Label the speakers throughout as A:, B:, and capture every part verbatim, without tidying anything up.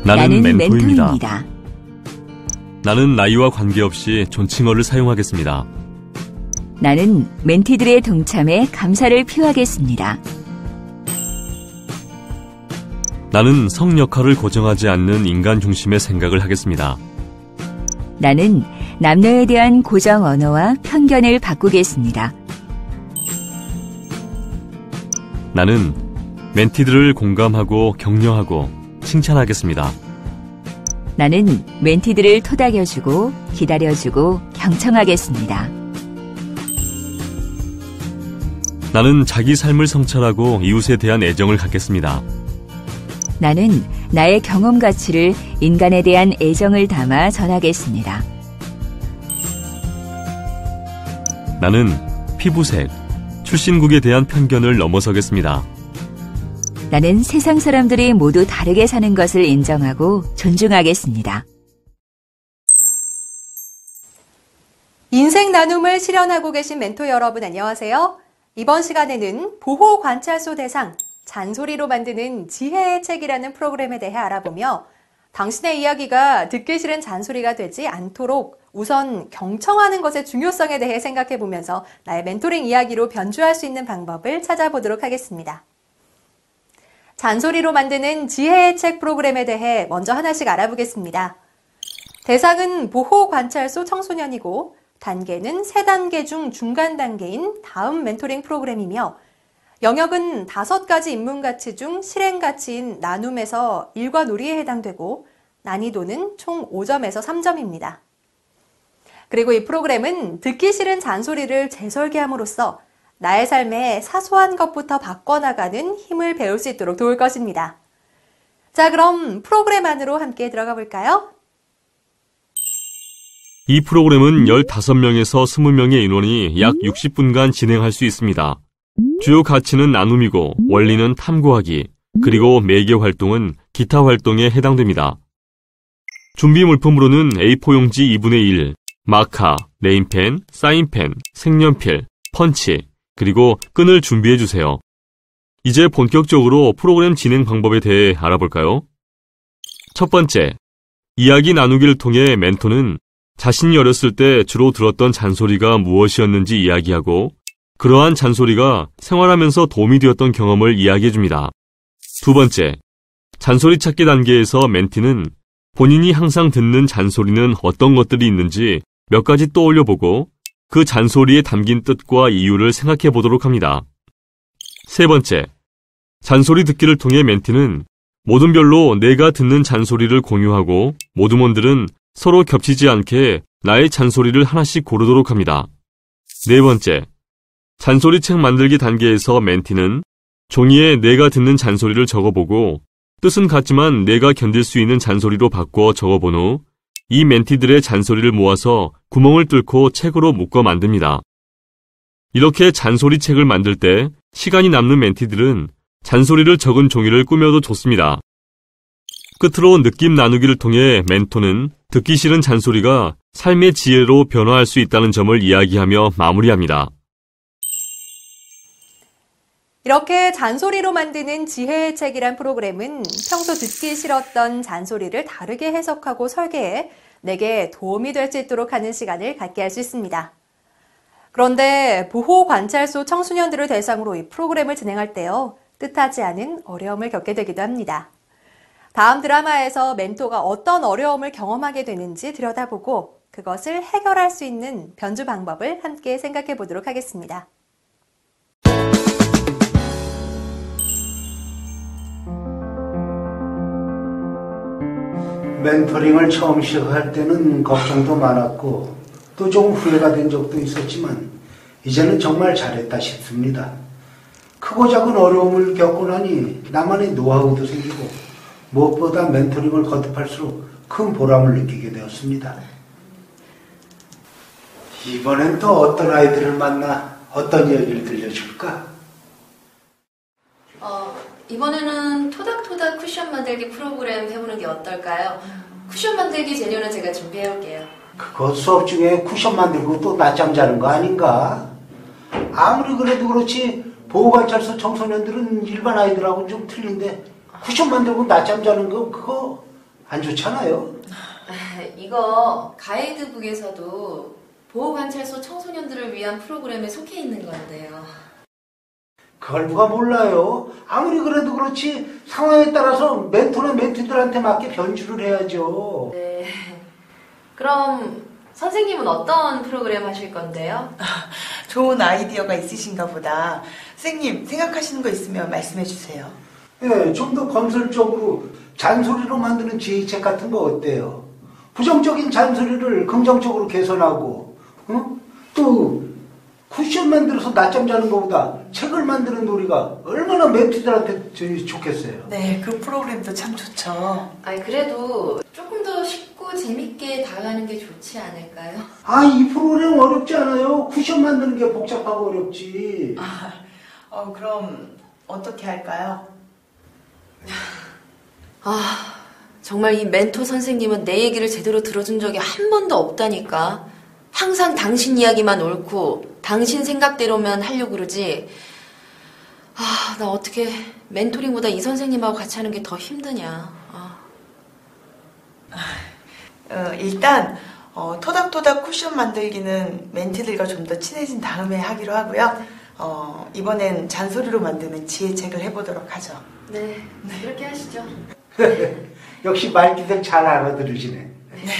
A: 나는, 나는 멘토입니다.
B: 멘토입니다.
A: 나는 나이와 관계없이 존칭어를 사용하겠습니다.
B: 나는 멘티들의 동참에 감사를 표하겠습니다.
A: 나는 성 역할을 고정하지 않는 인간 중심의 생각을 하겠습니다.
B: 나는 남녀에 대한 고정 언어와 편견을 바꾸겠습니다.
A: 나는 멘티들을 공감하고 격려하고 칭찬하겠습니다.
B: 나는 멘티들을 토닥여주고 기다려주고 경청하겠습니다.
A: 나는 자기 삶을 성찰하고 이웃에 대한 애정을 갖겠습니다.
B: 나는 나의 경험 가치를 인간에 대한 애정을 담아 전하겠습니다.
A: 나는 피부색, 출신국에 대한 편견을 넘어서겠습니다.
B: 나는 세상 사람들이 모두 다르게 사는 것을 인정하고 존중하겠습니다.
C: 인생 나눔을 실현하고 계신 멘토 여러분 안녕하세요. 이번 시간에는 보호관찰소 대상 잔소리로 만드는 지혜의 책이라는 프로그램에 대해 알아보며 당신의 이야기가 듣기 싫은 잔소리가 되지 않도록 우선 경청하는 것의 중요성에 대해 생각해 보면서 나의 멘토링 이야기로 변주할 수 있는 방법을 찾아보도록 하겠습니다. 잔소리로 만드는 지혜의 책 프로그램에 대해 먼저 하나씩 알아보겠습니다. 대상은 보호관찰소 청소년이고 단계는 세 단계 중 중간 단계인 다음 멘토링 프로그램이며 영역은 다섯 가지 인문가치 중 실행가치인 나눔에서 일과 놀이에 해당되고 난이도는 총 오 점에서 삼 점입니다. 그리고 이 프로그램은 듣기 싫은 잔소리를 재설계함으로써 나의 삶에 사소한 것부터 바꿔나가는 힘을 배울 수 있도록 도울 것입니다. 자, 그럼 프로그램 안으로 함께 들어가 볼까요?
A: 이 프로그램은 열다섯 명에서 이십 명의 인원이 약 육십 분간 진행할 수 있습니다. 주요 가치는 나눔이고 원리는 탐구하기, 그리고 매개 활동은 기타 활동에 해당됩니다. 준비 물품으로는 에이 사 용지 이분의 일, 마카, 네임펜, 사인펜, 색연필, 펀치, 그리고 끈을 준비해 주세요. 이제 본격적으로 프로그램 진행 방법에 대해 알아볼까요? 첫 번째, 이야기 나누기를 통해 멘토는 자신이 어렸을 때 주로 들었던 잔소리가 무엇이었는지 이야기하고 그러한 잔소리가 생활하면서 도움이 되었던 경험을 이야기해 줍니다. 두 번째, 잔소리 찾기 단계에서 멘티는 본인이 항상 듣는 잔소리는 어떤 것들이 있는지 몇 가지 떠올려 보고 그 잔소리에 담긴 뜻과 이유를 생각해 보도록 합니다. 세 번째, 잔소리 듣기를 통해 멘티는 모둠별로 내가 듣는 잔소리를 공유하고 모둠원들은 서로 겹치지 않게 나의 잔소리를 하나씩 고르도록 합니다. 네 번째, 잔소리책 만들기 단계에서 멘티는 종이에 내가 듣는 잔소리를 적어보고 뜻은 같지만 내가 견딜 수 있는 잔소리로 바꿔 적어본 후 이 멘티들의 잔소리를 모아서 구멍을 뚫고 책으로 묶어 만듭니다. 이렇게 잔소리 책을 만들 때 시간이 남는 멘티들은 잔소리를 적은 종이를 꾸며도 좋습니다. 끝으로 느낌 나누기를 통해 멘토는 듣기 싫은 잔소리가 삶의 지혜로 변화할 수 있다는 점을 이야기하며 마무리합니다.
C: 이렇게 잔소리로 만드는 지혜의 책이란 프로그램은 평소 듣기 싫었던 잔소리를 다르게 해석하고 설계해 내게 도움이 될 수 있도록 하는 시간을 갖게 할 수 있습니다. 그런데 보호관찰소 청소년들을 대상으로 이 프로그램을 진행할 때요, 뜻하지 않은 어려움을 겪게 되기도 합니다. 다음 드라마에서 멘토가 어떤 어려움을 경험하게 되는지 들여다보고 그것을 해결할 수 있는 변주 방법을 함께 생각해 보도록 하겠습니다.
D: 멘토링을 처음 시작할 때는 걱정도 많았고 또 좀 후회가 된 적도 있었지만 이제는 정말 잘했다 싶습니다. 크고 작은 어려움을 겪고 나니 나만의 노하우도 생기고 무엇보다 멘토링을 거듭할수록 큰 보람을 느끼게 되었습니다. 이번엔 또 어떤 아이들을 만나 어떤 이야기를 들려줄까?
E: 어, 이번에는 토닥토닥 쿠션 만들기 프로그램 해보는 게 어떨까요? 쿠션 만들기 재료는 제가 준비해올게요.
D: 그거 수업 중에 쿠션 만들고 또 낮잠 자는 거 아닌가? 아무리 그래도 그렇지 보호관찰소 청소년들은 일반 아이들하고는 좀 틀린데 쿠션 만들고 낮잠 자는 거 그거 안 좋잖아요.
E: 아, 이거 가이드북에서도 보호관찰소 청소년들을 위한 프로그램에 속해 있는 건데요.
D: 그걸 누가 몰라요. 아무리 그래도 그렇지 상황에 따라서 멘토는 멘티들한테 맞게 변주를 해야죠.
E: 네. 그럼 선생님은 어떤 프로그램 하실 건데요?
F: 좋은 아이디어가 있으신가 보다. 선생님 생각하시는 거 있으면 말씀해 주세요.
D: 예, 좀 더 건설적으로 잔소리로 만드는 지휘책 같은 거 어때요? 부정적인 잔소리를 긍정적으로 개선하고, 어? 또 쿠션 만들어서 낮잠 자는 것보다 책을 만드는 놀이가 얼마나 멘티들한테 좋겠어요.
F: 네, 그 프로그램도 참 좋죠.
E: 아니 그래도 조금 더 쉽고 재밌게 다가가는 게 좋지 않을까요?
D: 아, 이 프로그램 어렵지 않아요. 쿠션 만드는 게 복잡하고 어렵지.
F: 아, 어, 그럼 어떻게 할까요?
E: 아, 정말 이 멘토 선생님은 내 얘기를 제대로 들어준 적이 한 번도 없다니까. 항상 당신 이야기만 옳고 당신 생각대로만 하려고 그러지. 아, 나 어떻게 멘토링보다 이 선생님하고 같이 하는 게 더 힘드냐. 아.
F: 어, 일단 어, 토닥토닥 쿠션 만들기는 멘티들과 좀 더 친해진 다음에 하기로 하고요. 어, 이번엔 잔소리로 만드는 지혜책을 해보도록 하죠.
E: 네, 그렇게 하시죠.
D: 역시 말귀들 잘 알아들으시네.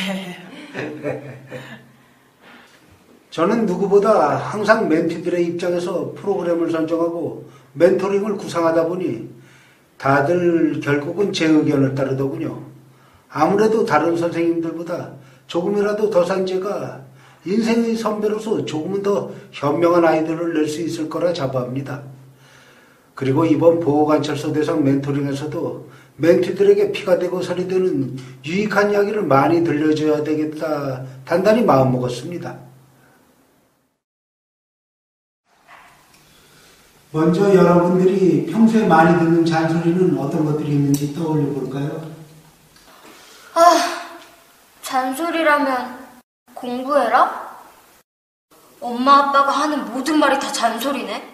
D: 저는 누구보다 항상 멘티들의 입장에서 프로그램을 선정하고 멘토링을 구상하다 보니 다들 결국은 제 의견을 따르더군요. 아무래도 다른 선생님들보다 조금이라도 더 산 제가 인생의 선배로서 조금은 더 현명한 아이디어를 낼 수 있을 거라 자부합니다. 그리고 이번 보호관찰소 대상 멘토링에서도 멘티들에게 피가 되고 살이 되는 유익한 이야기를 많이 들려줘야 되겠다 단단히 마음먹었습니다. 먼저 여러분들이 평소에 많이 듣는 잔소리는 어떤 것들이 있는지 떠올려 볼까요?
G: 아, 잔소리라면 공부해라? 엄마 아빠가 하는 모든 말이 다 잔소리네?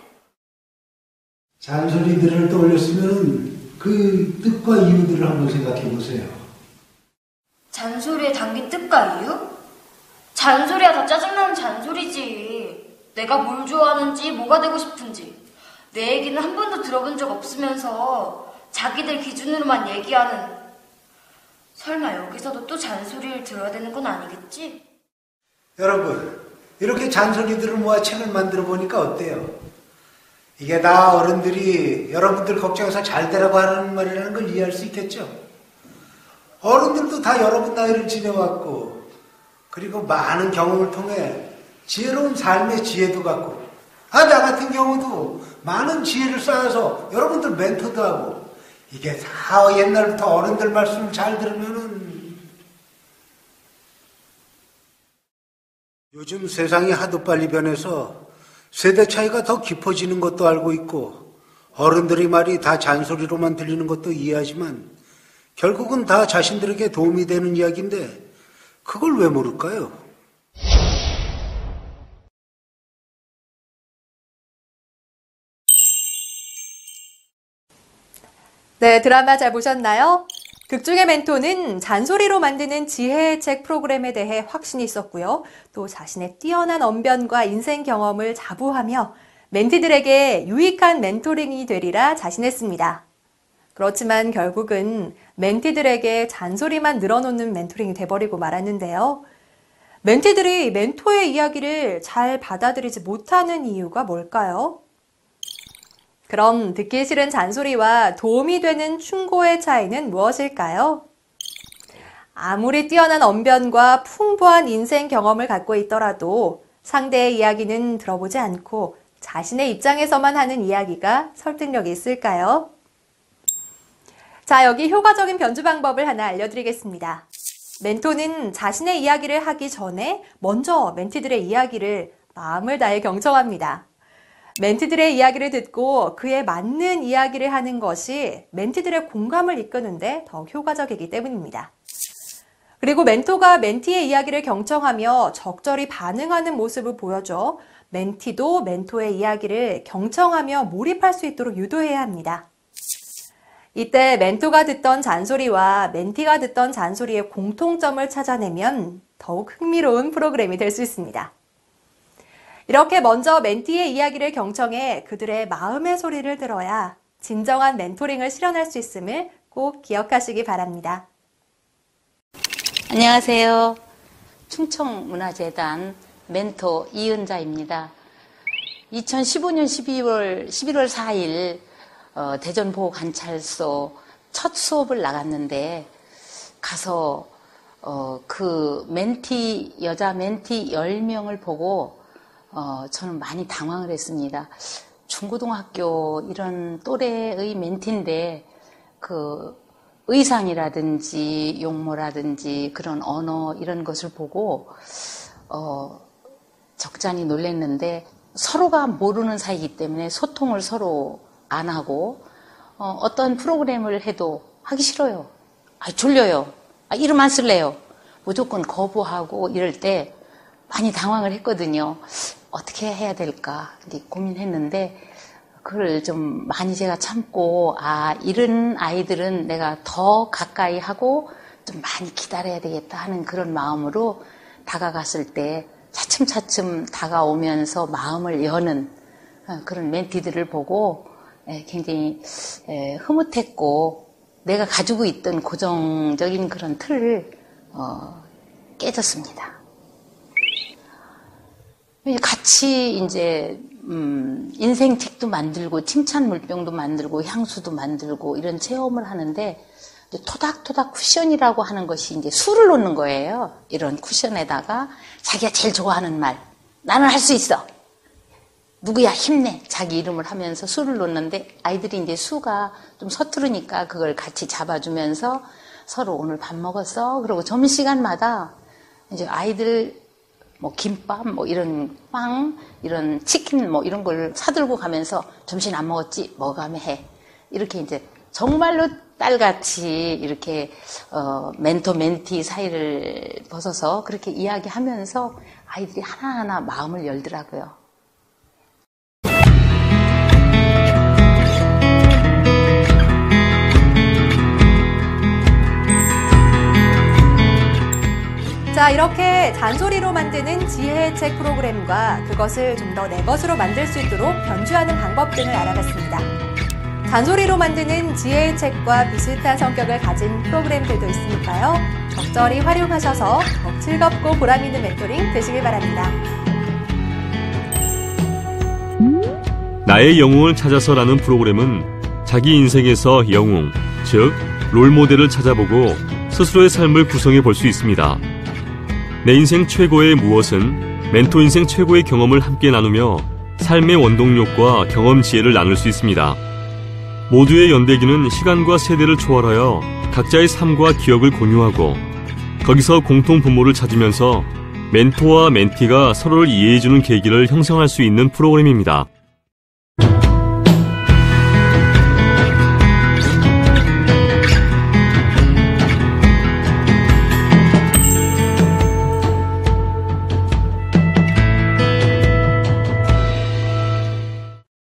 D: 잔소리들을 떠올렸으면 그 뜻과 이유들을 한번 생각해 보세요.
G: 잔소리에 담긴 뜻과 이유? 잔소리야 다 짜증나는 잔소리지. 내가 뭘 좋아하는지 뭐가 되고 싶은지 내 얘기는 한 번도 들어본 적 없으면서 자기들 기준으로만 얘기하는. 설마 여기서도 또 잔소리를 들어야 되는 건 아니겠지?
D: 여러분, 이렇게 잔소리들을 모아 책을 만들어 보니까 어때요? 이게 다 어른들이 여러분들 걱정해서 잘 되라고 하는 말이라는 걸 이해할 수 있겠죠? 어른들도 다 여러분 나이를 지내왔고, 그리고 많은 경험을 통해 지혜로운 삶의 지혜도 갖고, 아, 나 같은 경우도 많은 지혜를 쌓아서 여러분들 멘토도 하고, 이게 다 옛날부터 어른들 말씀을 잘 들으면은, 요즘 세상이 하도 빨리 변해서 세대 차이가 더 깊어지는 것도 알고 있고 어른들의 말이 다 잔소리로만 들리는 것도 이해하지만 결국은 다 자신들에게 도움이 되는 이야기인데 그걸 왜 모를까요?
C: 네, 드라마 잘 보셨나요? 극중의 멘토는 잔소리로 만드는 지혜의 책 프로그램에 대해 확신이 있었고요. 또 자신의 뛰어난 언변과 인생 경험을 자부하며 멘티들에게 유익한 멘토링이 되리라 자신했습니다. 그렇지만 결국은 멘티들에게 잔소리만 늘어놓는 멘토링이 돼버리고 말았는데요. 멘티들이 멘토의 이야기를 잘 받아들이지 못하는 이유가 뭘까요? 그럼 듣기 싫은 잔소리와 도움이 되는 충고의 차이는 무엇일까요? 아무리 뛰어난 언변과 풍부한 인생 경험을 갖고 있더라도 상대의 이야기는 들어보지 않고 자신의 입장에서만 하는 이야기가 설득력이 있을까요? 자, 여기 효과적인 변주 방법을 하나 알려드리겠습니다. 멘토는 자신의 이야기를 하기 전에 먼저 멘티들의 이야기를 마음을 다해 경청합니다. 멘티들의 이야기를 듣고 그에 맞는 이야기를 하는 것이 멘티들의 공감을 이끄는데 더 효과적이기 때문입니다. 그리고 멘토가 멘티의 이야기를 경청하며 적절히 반응하는 모습을 보여줘 멘티도 멘토의 이야기를 경청하며 몰입할 수 있도록 유도해야 합니다. 이때 멘토가 듣던 잔소리와 멘티가 듣던 잔소리의 공통점을 찾아내면 더욱 흥미로운 프로그램이 될 수 있습니다. 이렇게 먼저 멘티의 이야기를 경청해 그들의 마음의 소리를 들어야 진정한 멘토링을 실현할 수 있음을 꼭 기억하시기 바랍니다.
H: 안녕하세요. 충청문화재단 멘토 이은자입니다. 이천십오 년 십이월, 십일월 사일 어, 대전보호관찰소 첫 수업을 나갔는데 가서 어, 그 멘티, 여자 멘티 열 명을 보고 어, 저는 많이 당황을 했습니다. 중고등학교 이런 또래의 멘티인데 그 의상이라든지 용모라든지 그런 언어 이런 것을 보고 어, 적잖이 놀랐는데 서로가 모르는 사이이기 때문에 소통을 서로 안 하고 어, 어떤 프로그램을 해도 하기 싫어요. 아, 졸려요. 아, 이름 안 쓸래요. 무조건 거부하고 이럴 때 많이 당황을 했거든요. 어떻게 해야 될까 고민했는데 그걸 좀 많이 제가 참고 아 이런 아이들은 내가 더 가까이 하고 좀 많이 기다려야 되겠다 하는 그런 마음으로 다가갔을 때 차츰차츰 다가오면서 마음을 여는 그런 멘티들을 보고 굉장히 흐뭇했고 내가 가지고 있던 고정적인 그런 틀을 깨졌습니다. 같이 이제 음, 인생책도 만들고 칭찬 물병도 만들고 향수도 만들고 이런 체험을 하는데 토닥토닥 쿠션이라고 하는 것이 이제 수를 놓는 거예요. 이런 쿠션에다가 자기가 제일 좋아하는 말, 나는 할 수 있어. 누구야 힘내. 자기 이름을 하면서 수를 놓는데 아이들이 이제 수가 좀 서투르니까 그걸 같이 잡아주면서 서로 오늘 밥 먹었어. 그리고 점심시간마다 이제 아이들 뭐 김밥, 뭐 이런 빵, 이런 치킨 뭐 이런 걸 사들고 가면서 점심 안 먹었지? 먹으면 해. 이렇게 이제 정말로 딸같이 이렇게 어, 멘토 멘티 사이를 벗어서 그렇게 이야기하면서 아이들이 하나하나 마음을 열더라고요.
C: 자, 이렇게 잔소리로 만드는 지혜의 책 프로그램과 그것을 좀 더 내 것으로 만들 수 있도록 변주하는 방법 등을 알아봤습니다. 잔소리로 만드는 지혜의 책과 비슷한 성격을 가진 프로그램들도 있으니까요. 적절히 활용하셔서 더 즐겁고 보람있는 멘토링 되시길 바랍니다.
A: 나의 영웅을 찾아서라는 프로그램은 자기 인생에서 영웅, 즉 롤모델을 찾아보고 스스로의 삶을 구성해 볼 수 있습니다. 내 인생 최고의 무엇은 멘토 인생 최고의 경험을 함께 나누며 삶의 원동력과 경험 지혜를 나눌 수 있습니다. 모두의 연대기는 시간과 세대를 초월하여 각자의 삶과 기억을 공유하고 거기서 공통 분모를 찾으면서 멘토와 멘티가 서로를 이해해주는 계기를 형성할 수 있는 프로그램입니다.